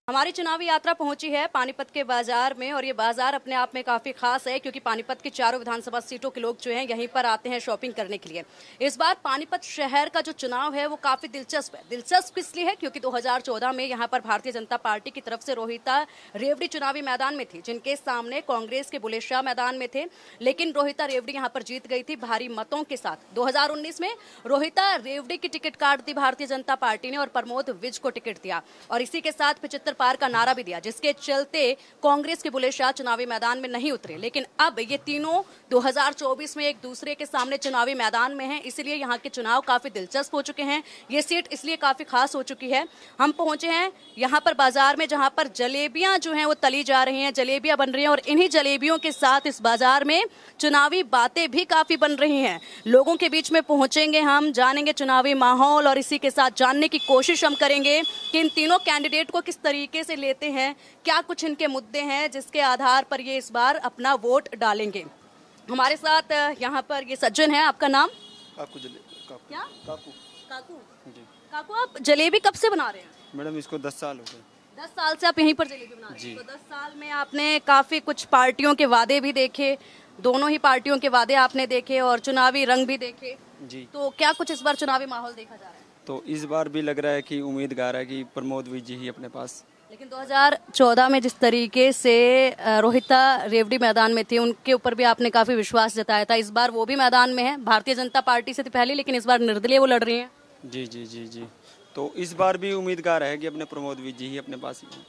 हमारी चुनावी यात्रा पहुंची है पानीपत के बाजार में और ये बाजार अपने आप में काफी खास है क्योंकि पानीपत की चारों विधानसभा सीटों के लोग जो हैं यहीं पर आते हैं शॉपिंग करने के लिए। इस बार पानीपत शहर का जो चुनाव है वो काफी दिलचस्प है। दिलचस्प इसलिए है क्योंकि 2014 में यहाँ पर भारतीय जनता पार्टी की तरफ से रोहिता रेवड़ी चुनावी मैदान में थी, जिनके सामने कांग्रेस के बुले शाह मैदान में थे, लेकिन रोहिता रेवड़ी यहाँ पर जीत गई थी भारी मतों के साथ। 2019 में रोहिता रेवड़ी की टिकट काट दी भारतीय जनता पार्टी ने और प्रमोद विज को टिकट दिया और इसी के साथ 75 पार का नारा भी दिया, जिसके चलते कांग्रेस के बुले शाह चुनावी मैदान में नहीं उतरे। लेकिन अब ये तीनों 2024 में एक दूसरे के सामने चुनावी मैदान में हैं, इसलिए यहाँ के चुनाव काफी दिलचस्प हो चुके हैं। ये सीट इसलिए काफी खास हो चुकी है। हम पहुंचे हैं यहाँ पर बाजार में, जहां पर जलेबियां जो हैं वो तली जा रही हैं, जलेबियां बन रही हैं और इन्हीं जलेबियों के साथ इस बाजार में चुनावी बातें भी काफी बन रही हैं। लोगों के बीच में पहुंचेंगे, हम जानेंगे चुनावी माहौल और इसी के साथ जानने की कोशिश हम करेंगे कि इन तीनों कैंडिडेट को किस तरीके से लेते हैं, क्या कुछ इनके मुद्दे हैं जिसके आधार पर ये इस बार अपना वोट डालेंगे। हमारे साथ यहाँ पर ये सज्जन है। आपका नाम? काकू। क्या? काकू। काकू जी। काकू, आप जलेबी कब से बना रहे हैं? मैडम इसको 10 साल हो गए। 10 साल से आप यहीं पर जलेबी बना रहे हैं? जी। तो 10 साल में आपने काफी कुछ पार्टियों के वादे भी देखे, दोनों ही पार्टियों के वादे आपने देखे और चुनावी रंग भी देखे। जी। तो क्या कुछ इस बार चुनावी माहौल देखा जा रहा है? तो इस बार भी लग रहा है कि उम्मीदगार है कि प्रमोद विज ही अपने पास। लेकिन 2014 में जिस तरीके से रोहिता रेवड़ी मैदान में थी, उनके ऊपर भी आपने काफी विश्वास जताया था। इस बार वो भी मैदान में है, भारतीय जनता पार्टी से थी पहले, लेकिन इस बार निर्दलीय वो लड़ रही हैं। जी जी जी जी। तो इस बार भी उम्मीदगार है कि अपने प्रमोद विज ही अपने पास ही।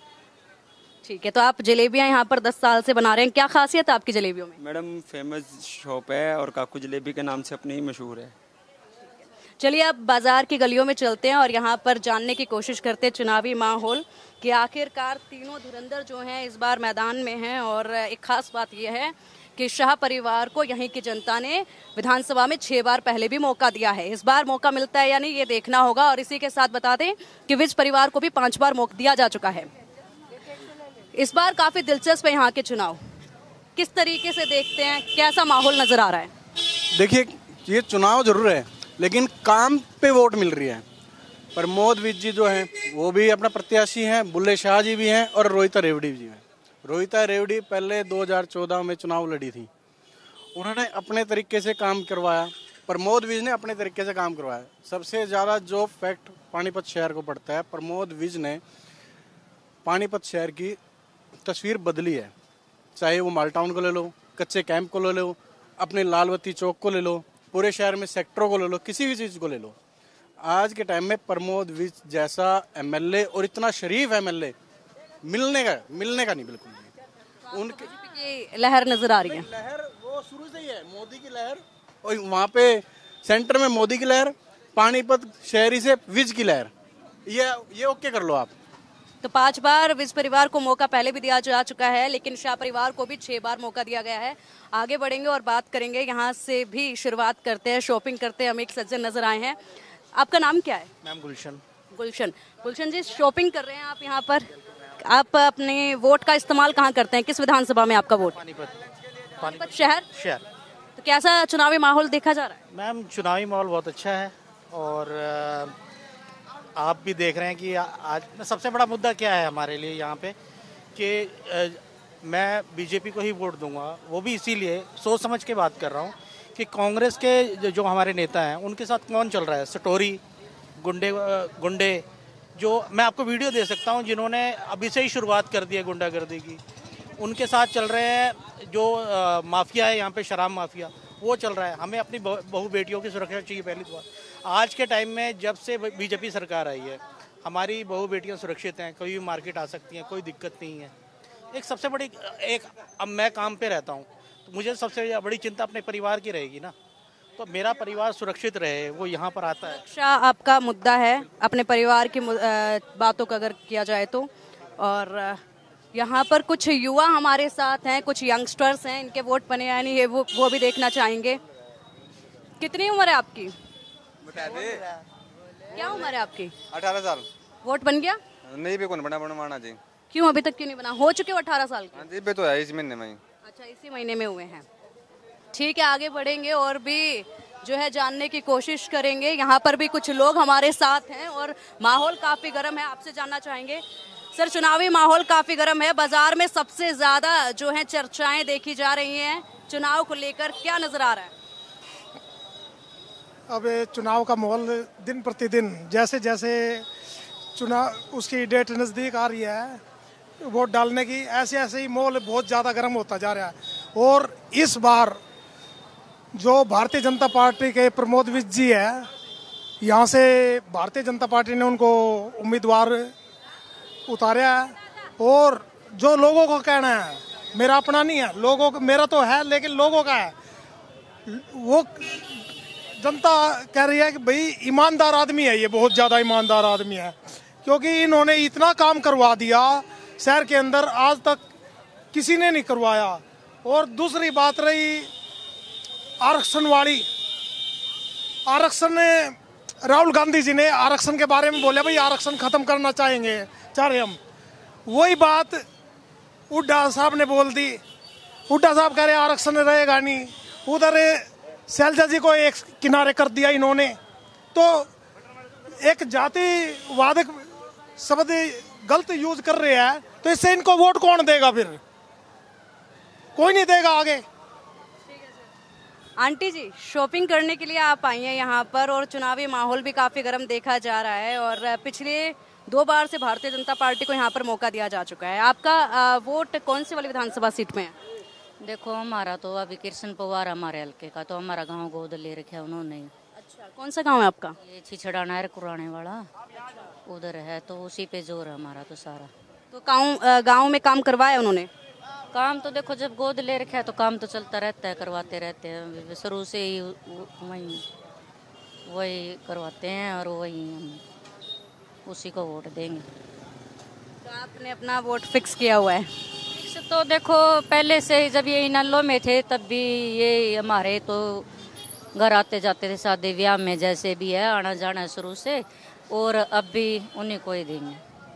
ठीक है, तो आप जलेबियां यहाँ पर 10 साल से बना रहे हैं, क्या खासियत है आपकी जलेबियों में? मैडम फेमस शॉप है और काकू जलेबी के नाम से अपनी ही मशहूर है। चलिए अब बाजार की गलियों में चलते हैं और यहाँ पर जानने की कोशिश करते हैं चुनावी माहौल कि आखिरकार तीनों धुरंधर जो हैं इस बार मैदान में हैं। और एक खास बात यह है कि शाह परिवार को यहीं की जनता ने विधानसभा में 6 बार पहले भी मौका दिया है। इस बार मौका मिलता है या नहीं, ये देखना होगा। और इसी के साथ बता दें कि विज परिवार को भी 5 बार मौका दिया जा चुका है। इस बार काफी दिलचस्प है यहाँ के चुनाव, किस तरीके से देखते हैं, कैसा माहौल नजर आ रहा है? देखिए, ये चुनाव जरूर है लेकिन काम पे वोट मिल रही है। प्रमोद विज जी जो हैं वो भी अपना प्रत्याशी हैं, बुल्ले शाह जी भी हैं और रोहिता रेवड़ी जी हैं। रोहिता रेवड़ी पहले 2014 में चुनाव लड़ी थी, उन्होंने अपने तरीके से काम करवाया। प्रमोद विज ने अपने तरीके से काम करवाया। सबसे ज़्यादा जो फैक्ट पानीपत शहर को पड़ता है, प्रमोद विज ने पानीपत शहर की तस्वीर बदली है। चाहे वो माल टाउन को ले लो, कच्चे कैंप को ले लो, अपने लालबत्ती चौक को ले लो, पूरे शहर में सेक्टरों को ले लो, किसी भी चीज़ को ले लो। आज के टाइम में प्रमोद विज जैसा एमएलए और इतना शरीफ एमएलए मिलने का नहीं, बिल्कुल नहीं। उनकी लहर नजर आ रही है। लहर वो शुरू से ही है, मोदी की लहर, और वहाँ पे सेंटर में मोदी की लहर, पानीपत शहरी से विज की लहर। ये ओके कर लो आप। तो 5 बार विज परिवार को मौका पहले भी दिया जा चुका है, लेकिन शाह परिवार को भी 6 बार मौका दिया गया है। आगे बढ़ेंगे और बात करेंगे, यहाँ से भी शुरुआत करते हैं, शॉपिंग करते हैं। हम एक सज्जन नजर आए हैं। आपका नाम क्या है? मैम गुलशन। गुलशन जी, शॉपिंग कर रहे हैं आप यहाँ पर। आप अपने वोट का इस्तेमाल कहाँ करते हैं, किस विधानसभा में आपका वोट? पानीपत शहर। तो कैसा चुनावी माहौल देखा जा रहा है? मैम चुनावी माहौल बहुत अच्छा है और आप भी देख रहे हैं कि आज सबसे बड़ा मुद्दा क्या है हमारे लिए यहाँ पे कि मैं बीजेपी को ही वोट दूंगा। वो भी इसीलिए सोच समझ के बात कर रहा हूँ कि कांग्रेस के जो हमारे नेता हैं उनके साथ कौन चल रहा है, सटोरी गुंडे जो मैं आपको वीडियो दे सकता हूँ जिन्होंने अभी से ही शुरुआत कर दी है गुंडागर्दी की, उनके साथ चल रहे हैं। जो माफिया है यहाँ पे, शराब माफिया, वो चल रहा है। हमें अपनी बहू बेटियों की सुरक्षा चाहिए पहली बात। आज के टाइम में जब से बीजेपी सरकार आई है, हमारी बहू बेटियां सुरक्षित हैं, कोई भी मार्केट आ सकती हैं, कोई दिक्कत नहीं है। एक सबसे बड़ी अब मैं काम पे रहता हूँ तो मुझे सबसे बड़ी चिंता अपने परिवार की रहेगी ना, तो मेरा परिवार सुरक्षित रहे, वो यहाँ पर आता है। सुरक्षा आपका मुद्दा है, अपने परिवार की बातों का अगर किया जाए तो। और यहाँ पर कुछ युवा हमारे साथ हैं, कुछ यंगस्टर्स हैं, इनके वोट बने या नहीं है वो भी देखना चाहेंगे। कितनी उम्र है आपकी? बता दे। क्या उम्र है आपकी? 18 साल। वोट बन गया? नहीं भी कौन बना बनवाना जी। क्यों अभी तक क्यों नहीं बना? हो चुके हो 18 साल के? जी बे तो है इस महीने में। अच्छा, इसी महीने में हुए हैं। ठीक है, आगे बढ़ेंगे और भी जो है जानने की कोशिश करेंगे। यहाँ पर भी कुछ लोग हमारे साथ हैं और माहौल काफी गर्म है। आपसे जानना चाहेंगे सर, चुनावी माहौल काफी गर्म है, बाजार में सबसे ज्यादा जो है चर्चाएं देखी जा रही हैं चुनाव को लेकर, क्या नजर आ रहा है? अब ये चुनाव का माहौल दिन प्रतिदिन जैसे जैसे चुनाव उसकी डेट नज़दीक आ रही है वोट डालने की, ऐसे ऐसे ही माहौल बहुत ज़्यादा गर्म होता जा रहा है। और इस बार जो भारतीय जनता पार्टी के प्रमोद विज जी है, यहाँ से भारतीय जनता पार्टी ने उनको उम्मीदवार उतारा है। और जो लोगों का कहना है, मेरा अपना नहीं है, लोगों का, मेरा तो है लेकिन लोगों का है, वो जनता कह रही है कि भाई ईमानदार आदमी है, ये बहुत ज़्यादा ईमानदार आदमी है, क्योंकि इन्होंने इतना काम करवा दिया शहर के अंदर, आज तक किसी ने नहीं करवाया। और दूसरी बात रही आरक्षण वाली, आरक्षण राहुल गांधी जी ने आरक्षण के बारे में बोले भाई आरक्षण खत्म करना चाह रहे हम, वही बात हुड्डा साहब ने बोल दी। हुड्डा साहब कह रहे आरक्षण रहेगा नहीं, उधर शैलजा जी को एक किनारे कर दिया इन्होंने। तो एक जातिवाद शब्द गलत यूज कर रहे हैं, तो इससे इनको वोट कौन देगा? फिर कोई नहीं देगा आगे। आंटी जी, शॉपिंग करने के लिए आप आई हैं यहाँ पर और चुनावी माहौल भी काफी गर्म देखा जा रहा है और पिछले 2 बार से भारतीय जनता पार्टी को यहाँ पर मौका दिया जा चुका है। आपका वोट कौन सी वाली विधानसभा सीट में है? देखो, हमारा तो अभी कृष्ण पवार हमारे हल्के का, तो हमारा गांव गोद ले रखा है उन्होंने। अच्छा, कौन सा गांव है आपका? ये छिछड़ा नहर कुराने वाला उधर है, तो उसी पे जोर है हमारा तो सारा। तो गांव में काम करवाया उन्होंने? काम तो देखो, जब गोद ले रखा है तो काम तो चलता रहता है, करवाते रहते हैं शुरू से ही, वही करवाते हैं और वही हम उसी को वोट देंगे। तो आपने अपना वोट फिक्स किया हुआ है? तो देखो, पहले से ही जब ये इनलो में थे तब भी ये हमारे तो घर आते जाते थे, शादी ब्याह में जैसे भी है आना जाना है शुरू से, और अब भी उन्हीं को ही देंगे।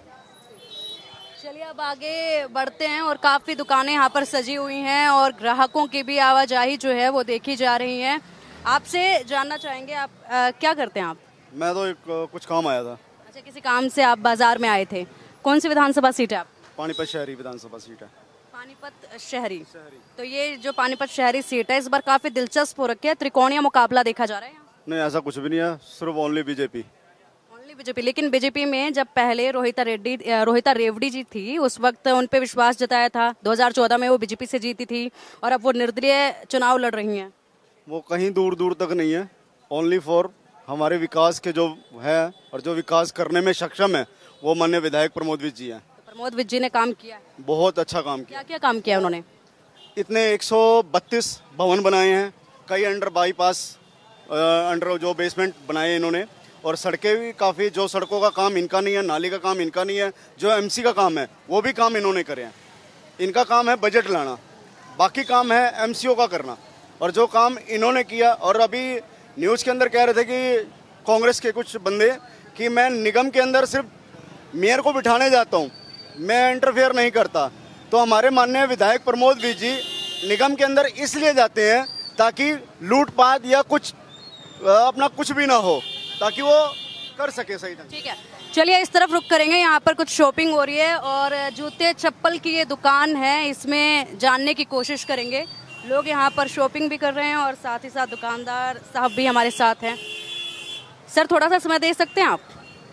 चलिए अब आगे बढ़ते हैं और काफी दुकानें यहाँ पर सजी हुई हैं और ग्राहकों की भी आवाजाही जो है वो देखी जा रही है। आपसे जानना चाहेंगे, आप क्या करते हैं? आप? मैं तो कुछ काम आया था। अच्छा, किसी काम से आप बाजार में आए थे। कौन सी विधानसभा सीट है आप? पानीपत शहरी विधानसभा सीट है। पानीपत शहरी। तो ये जो पानीपत शहरी सीट है इस बार काफी दिलचस्प हो रखी है, त्रिकोणीय मुकाबला देखा जा रहा है यहाँ। नहीं, ऐसा कुछ भी नहीं है, सिर्फ ओनली बीजेपी। बीजेपी। लेकिन बीजेपी में जब पहले रोहिता रेवड़ी जी थी उस वक्त उन पे विश्वास जताया था, 2014 में वो बीजेपी से जीती थी और अब वो निर्दलीय चुनाव लड़ रही हैं। वो कहीं दूर दूर तक नहीं है, ओनली फॉर हमारे विकास के जो है और जो विकास करने में सक्षम है वो माननीय विधायक प्रमोद विज जी हैं। तो प्रमोद विज जी ने काम किया है? बहुत अच्छा काम किया। क्या क्या काम किया उन्होंने? इतने 132 भवन बनाए हैं, कई अंडर बाईपास अंडर जो बेसमेंट बनाए इन्होंने, और सड़कें भी काफ़ी, जो सड़कों का काम इनका नहीं है, नाली का काम इनका नहीं है, जो एमसी का काम है वो भी काम इन्होंने करे हैं। इनका काम है बजट लाना, बाकी काम है एमसीओ का करना। और जो काम इन्होंने किया, और अभी न्यूज़ के अंदर कह रहे थे कि कांग्रेस के कुछ बंदे कि मैं निगम के अंदर सिर्फ मेयर को बिठाने जाता हूँ, मैं इंटरफेयर नहीं करता। तो हमारे माननीय विधायक प्रमोद विज जी निगम के अंदर इसलिए जाते हैं ताकि लूटपाट या कुछ अपना कुछ भी ना हो, ताकि वो कर सके सही ढंग। ठीक है, चलिए इस तरफ रुक करेंगे। यहाँ पर कुछ शॉपिंग हो रही है और जूते चप्पल की ये दुकान है, इसमें जानने की कोशिश करेंगे। लोग यहाँ पर शॉपिंग भी कर रहे हैं और साथ ही साथ दुकानदार साहब भी हमारे साथ हैं। सर, थोड़ा सा समय दे सकते हैं आप?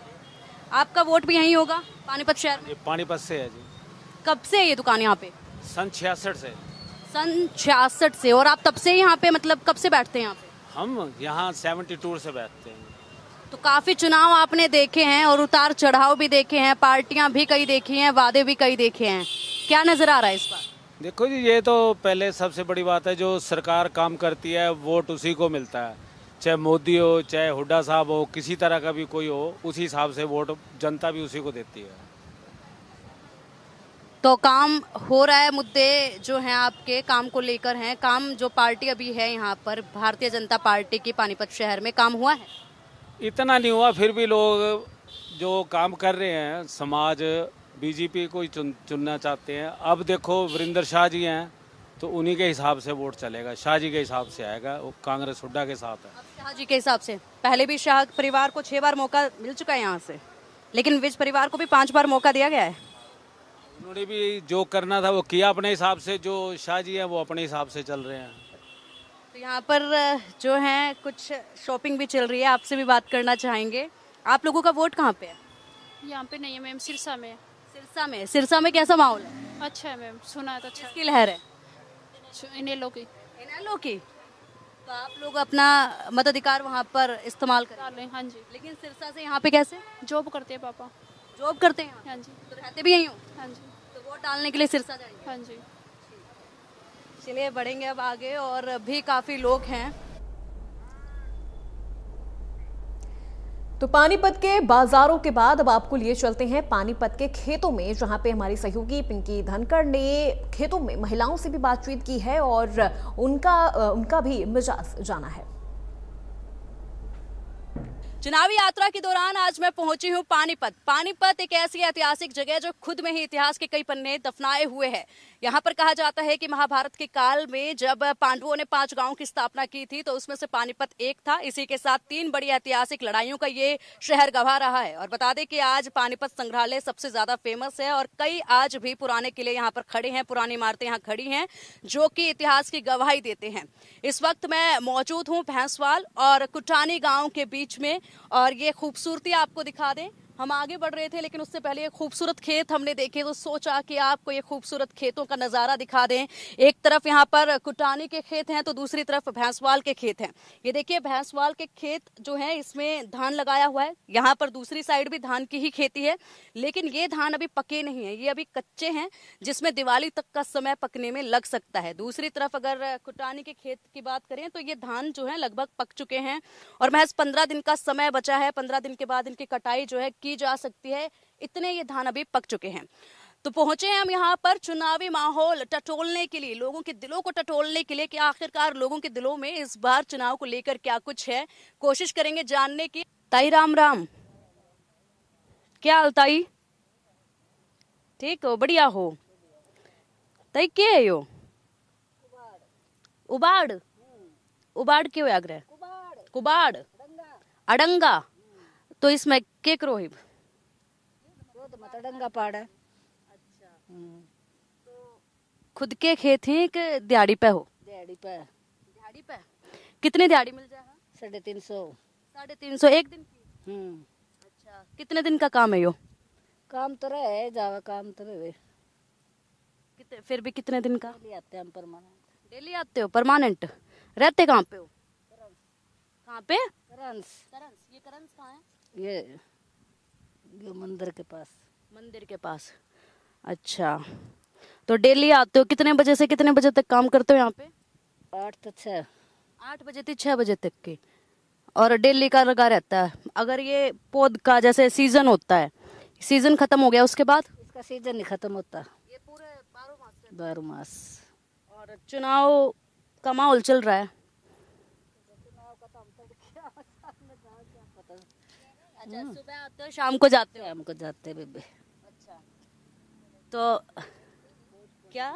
आपका वोट भी यहीं होगा पानीपत शहर में? पानीपत से है जी। कब से है ये दुकान यहाँ पे? सन 66 से। सन 66 से। और आप तब से यहाँ पे, मतलब कब से बैठते हैं यहाँ पे? हम यहाँ 72 से बैठते हैं। तो काफी चुनाव आपने देखे हैं और उतार चढ़ाव भी देखे हैं, पार्टियां भी कई देखी हैं, वादे भी कई देखे हैं, क्या नजर आ रहा है इस बार? देखो जी, ये तो पहले सबसे बड़ी बात है, जो सरकार काम करती है वोट उसी को मिलता है, चाहे मोदी हो, चाहे हुड्डा साहब हो, किसी तरह का भी कोई हो, उसी हिसाब से वोट जनता भी उसी को देती है। तो काम हो रहा है, मुद्दे जो हैं आपके काम को लेकर हैं, काम जो पार्टी अभी है यहाँ पर भारतीय जनता पार्टी की पानीपत शहर में, काम हुआ है? इतना नहीं हुआ, फिर भी लोग जो काम कर रहे हैं, समाज बीजेपी को ही चुनना चाहते हैं। अब देखो वीरेंद्र शाह जी हैं तो उन्हीं के हिसाब से वोट चलेगा, शाह जी के हिसाब से आएगा, वो कांग्रेस हुड्डा के साथ है। शाह जी के हिसाब से? पहले भी शाह परिवार को 6 बार मौका मिल चुका है यहाँ से, लेकिन विज परिवार को भी 5 बार मौका दिया गया है। उन्होंने भी जो करना था वो किया अपने हिसाब से, जो शाह जी हैं वो अपने हिसाब से चल रहे हैं। तो यहाँ पर जो है कुछ शॉपिंग भी चल रही है, आपसे भी बात करना चाहेंगे। आप लोगों का वोट कहाँ पे है? यहाँ पे नहीं है मैम, सिरसा में। सिरसा में। सिरसा में कैसा माहौल है? अच्छा है मैम, सुना है तो अच्छा। किसकी लहर है? इनेलो की। इनेलो की। तो आप लोग अपना मताधिकार वहाँ पर इस्तेमाल करें। हाँ जी। लेकिन सिरसा से यहाँ पे कैसे? जॉब करते हैं पापा। जॉब करते हैं? हाँ जी। तो रहते भी यहीं हो? हाँ जी। तो वोट डालने के लिए सिरसा जाएंगे? हाँ जी। चलिए बढ़ेंगे अब आगे, और भी काफी लोग हैं। तो पानीपत के बाजारों के बाद अब आपको लिए चलते हैं पानीपत के खेतों में, जहां पे हमारी सहयोगी पिंकी धनखड़ ने खेतों में महिलाओं से भी बातचीत की है और उनका भी मिजाज जाना है। चुनावी यात्रा के दौरान आज मैं पहुंची हूं पानीपत। पानीपत एक ऐसी ऐतिहासिक जगह जो खुद में ही इतिहास के कई पन्ने दफनाए हुए है। यहाँ पर कहा जाता है कि महाभारत के काल में जब पांडवों ने 5 गांवों की स्थापना की थी तो उसमें से पानीपत एक था। इसी के साथ 3 बड़ी ऐतिहासिक लड़ाइयों का ये शहर गवाह रहा है। और बता दें कि आज पानीपत संग्रहालय सबसे ज्यादा फेमस है और कई आज भी पुराने किले यहाँ पर खड़े हैं, पुरानी इमारतें यहाँ खड़ी हैं जो कि इतिहास की गवाही देते हैं। इस वक्त मैं मौजूद हूँ भैंसवाल और कुटानी गाँव के बीच में, और ये खूबसूरती आपको दिखा दें। हम आगे बढ़ रहे थे लेकिन उससे पहले ये खूबसूरत खेत हमने देखे तो सोचा कि आपको ये खूबसूरत खेतों का नज़ारा दिखा दें। एक तरफ यहाँ पर कुटानी के खेत हैं तो दूसरी तरफ भैंसवाल के खेत हैं। ये देखिए भैंसवाल के खेत जो हैं इसमें धान लगाया हुआ है, यहाँ पर दूसरी साइड भी धान की ही खेती है, लेकिन ये धान अभी पके नहीं है, ये अभी कच्चे हैं जिसमें दिवाली तक का समय पकने में लग सकता है। दूसरी तरफ अगर कुटानी के खेत की बात करें तो ये धान जो है लगभग पक चुके हैं और महज 15 दिन का समय बचा है। 15 दिन के बाद इनकी कटाई जो है की जा सकती है, इतने ये धान अभी पक चुके हैं। तो पहुंचे हैं हम यहाँ पर चुनावी माहौल टटोलने के लिए, लोगों के दिलों को टटोलने के लिए कि आखिरकार लोगों के दिलों में इस बार चुनाव को लेकर क्या कुछ है। कोशिश करेंगे जानने की। ताई राम राम, क्या हाल ताई? ठीक हो? बढ़िया हो ताई? क्या है यो उबाड़? उबाड़ क्यों आग्रह? कुबाड़ अडंगा। तो इसमें के करो ही अडंगा पाड़ है। अच्छा। तो खुद के खेत हैं कि दिहाड़ी पे हो? दिहाड़ी पे। दिहाड़ी पे कितने दिहाड़ी मिल जाएगा? 350। 350 एक दिन की? अच्छा, कितने दिन का काम है यो? काम तो रहे जावा, काम तो रहे। फिर भी कितने दिन का? डेली आते हैं हम परमानेंट। डेली आते हो परमानेंट? रहते कहाँ पे हो? कहाँ पे? करंस। ये करंस कहाँ है? ये मंदिर के पास। मंदिर के पास। अच्छा, तो डेली आते हो? कितने बजे से कितने बजे तक काम करते हो यहाँ पे? 8 से 6। 8 बजे से 6 बजे तक के। और डेली का लगा रहता है। अगर ये पौध का जैसे सीजन होता है, सीजन खत्म हो गया उसके बाद? इसका सीजन नहीं खत्म होता, ये पूरे 12 मास। और चुनाव का माहौल चल रहा है। अच्छा, सुबह आते हो शाम को जाते हो? शाम को जाते बेबे। अच्छा, तो क्या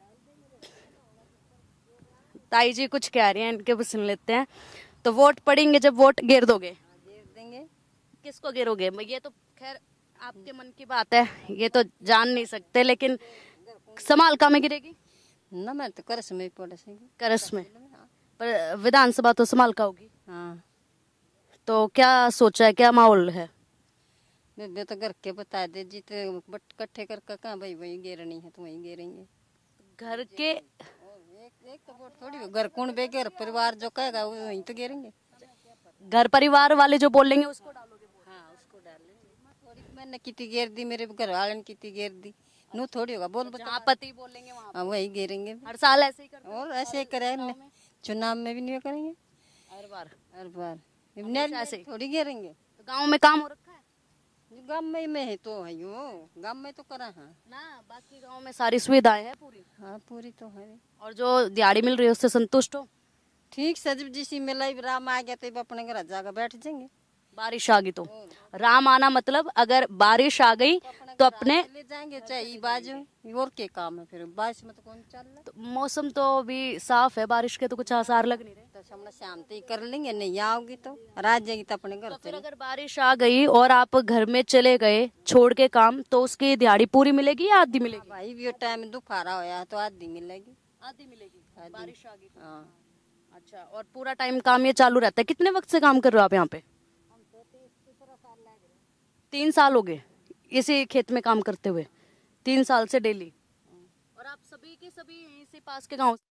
ताई जी कुछ कह रही हैं, इनके भी सुन लेते हैं। तो वोट पड़ेंगे जब वोट गिर दोगे? गिर देंगे। किसको गिरोगे? ये तो खैर आपके मन की बात है, ये तो जान नहीं सकते, लेकिन समाल का में गिरेगी ना? मैं तो करस में पड़े करस में, पर विधानसभा तो समाल का होगी। हाँ। तो क्या सोचा है, क्या माहौल है? बेबे तो घर के बता दे, जीते इकट्ठे करके कहाँ भाई वही गिरनी है तो वहीं गिरेंगे। घर के एक तो वोट थोड़ी घर कौन बेघर परिवार जो कहेगा वो वहीं तो गिरेंगे। घर परिवार वाले जो बोलेंगे उसको डालोगे? हाँ, उसको डालेंगे। थोड़ी मैंने कितनी घेर दी, मेरे घर वाले ने कितनी घेर दी, नू थोड़ी होगा। बोल बता, पति बोलेंगे वहाँ वही गिरेंगे। हर साल ऐसे ही करते हैं? और ऐसे ही करेंगे, चुनाव में भी नहीं करेंगे। हर बार ऐसे थोड़ी गिरेंगे। तो गाँव में काम हो रखा है? गाँव में है तो है यो, गाँव में तो करा है ना, बाकी गाँव में सारी सुविधाएं हैं पूरी? हाँ, पूरी तो है। और जो दिहाड़ी मिल रही है उससे संतुष्ट हो? ठीक से, जब जिसी में राम आ गया तो अपने घर जाकर बैठ जाएंगे। बारिश आ गई तो? राम आना मतलब अगर बारिश आ गई तो अपने ले जाएंगे चाहे बाजू और के काम है फिर बारिश में तो कौन चल रहा तो मौसम तो अभी साफ है, बारिश के तो कुछ आसार लग नहीं रहे। तो हमने शाम तक कर लेंगे, नहीं आओगी तो रात जाएगी तो अपने घर तो फिर चले। अगर बारिश आ गई और आप घर में चले गए छोड़ के काम, तो उसकी दिहाड़ी पूरी मिलेगी या आधी मिलेगी? भाई भी टाइम दोपहरा होया तो आधी मिलेगी। आधी मिलेगी, बारिश आ गई तो। हाँ। अच्छा, और पूरा टाइम काम ये चालू रहता है? कितने वक्त से काम कर रहे हो आप यहाँ पे? 3 साल हो गए इसी खेत में काम करते हुए, 3 साल से डेली। और आप सभी के सभी यहीं से पास के गाँव